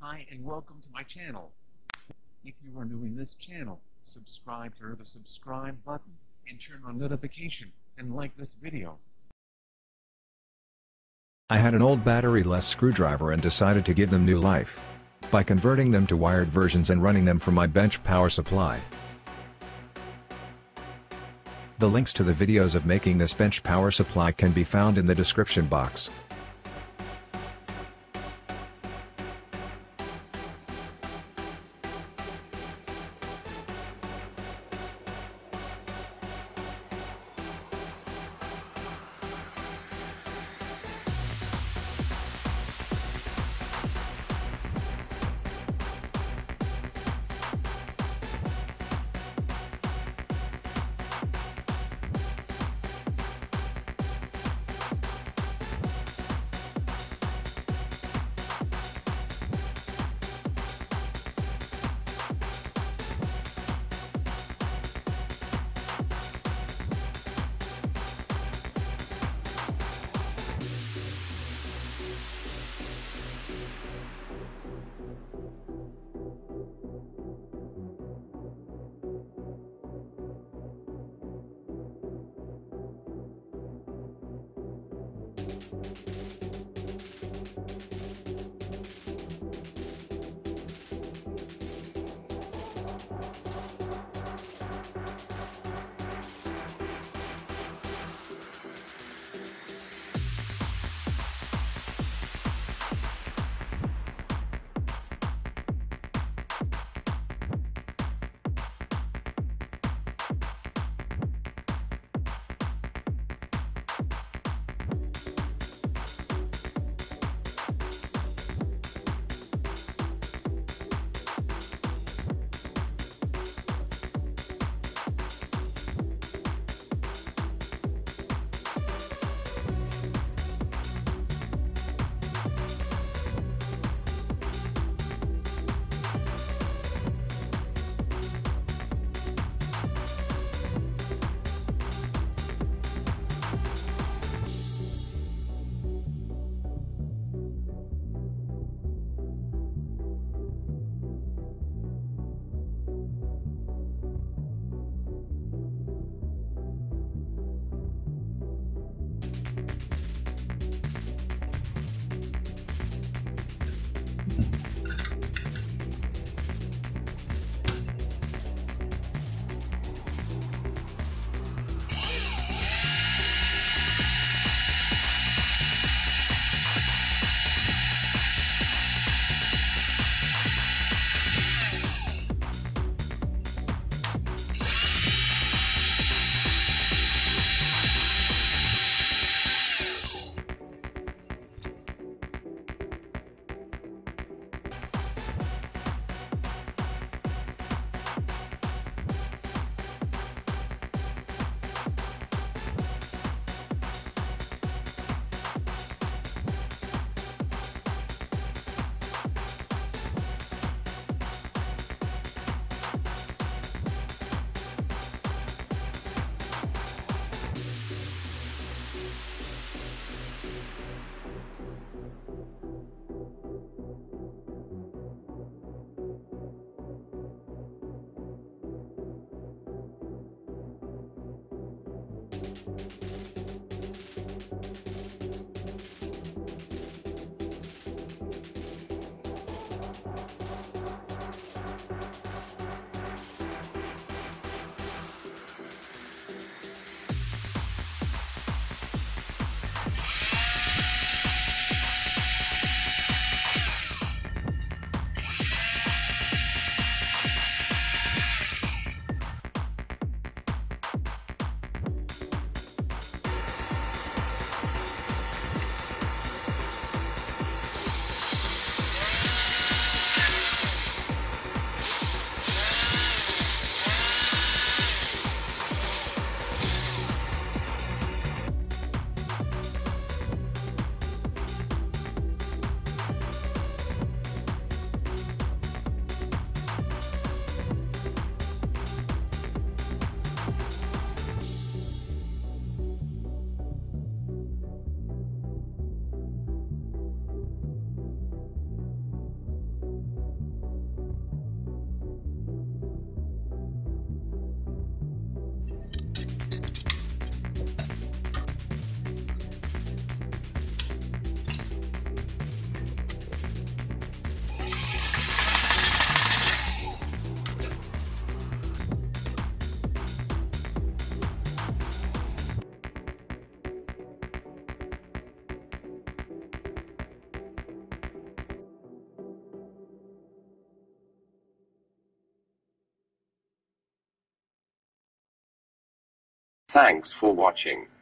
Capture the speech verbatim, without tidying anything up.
Hi and welcome to my channel. If you are new in this channel, subscribe to the subscribe button and turn on notification and like this video. I had an old battery-less screwdriver and decided to give them new life by converting them to wired versions and running them from my bench power supply. The links to the videos of making this bench power supply can be found in the description box. Thanks for watching.